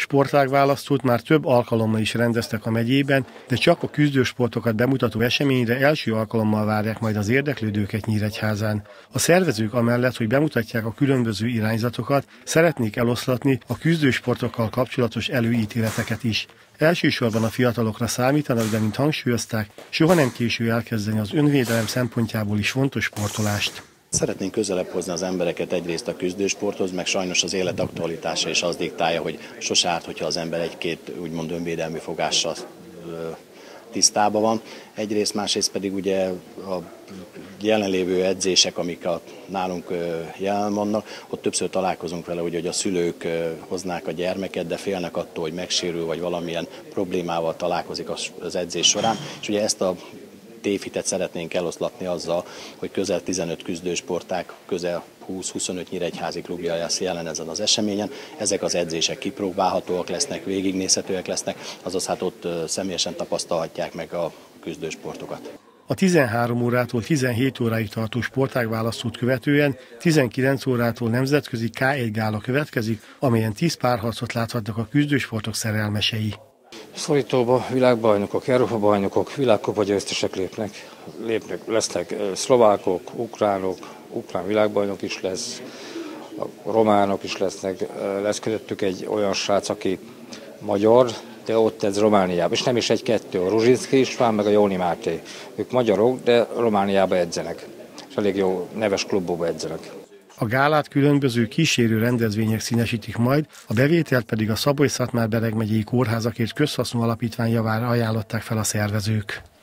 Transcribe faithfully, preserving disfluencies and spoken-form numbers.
sportágválasztót már több alkalommal is rendeztek a megyében, de csak a küzdősportokat bemutató eseményre első alkalommal várják majd az érdeklődőket Nyíregyházán. A szervezők amellett, hogy bemutatják a különböző irányzatokat, szeretnék eloszlatni a küzdősportokkal kapcsolatos előítéleteket is. Elsősorban a fiatalokra számítanak, de mint hangsúlyozták, soha nem késő elkezdeni az önvédelem szempontjából is fontos sportolást. Szeretnénk közelebb hozni az embereket egyrészt a küzdősporthoz, meg sajnos az élet aktualitása is az diktálja, hogy sose árt, hogyha az ember egy-két úgymond önvédelmi fogással tisztában van. Egyrészt, másrészt pedig ugye a jelenlévő edzések, amik a, nálunk jelen vannak, ott többször találkozunk vele, hogy a szülők hoznák a gyermeket, de félnek attól, hogy megsérül, vagy valamilyen problémával találkozik az edzés során. És ugye ezt a tévhitet szeretnénk eloszlatni azzal, hogy közel tizenöt küzdősportág, közel húsz-huszonöt nyíregyházi klubja lesz jelen ezen az eseményen. Ezek az edzések kipróbálhatóak lesznek, végignézhetőek lesznek, azaz hát ott személyesen tapasztalhatják meg a küzdősportokat. A tizenhárom órától tizenhét óráig tartó sportágválasztót követően tizenkilenc órától nemzetközi ká egy gála következik, amelyen tíz párharcot láthatnak a küzdősportok szerelmesei. Szorítóba világbajnokok, Európa-bajnokok, világkupa győztesek lépnek, lépnek, lesznek szlovákok, ukránok, ukrán világbajnok is lesz, a románok is lesznek, lesz közöttük egy olyan srác, aki magyar, de ott ez Romániában, és nem is egy-kettő, a Ruzsinszki István, meg a Jóni Máté. Ők magyarok, de Romániában edzenek, és elég jó neves klubokba edzenek. A gálát különböző kísérő rendezvények színesítik majd, a bevételt pedig a Szabolcs-Szatmár-Bereg megyei kórházakért közhasznú alapítvány javára ajánlották fel a szervezők.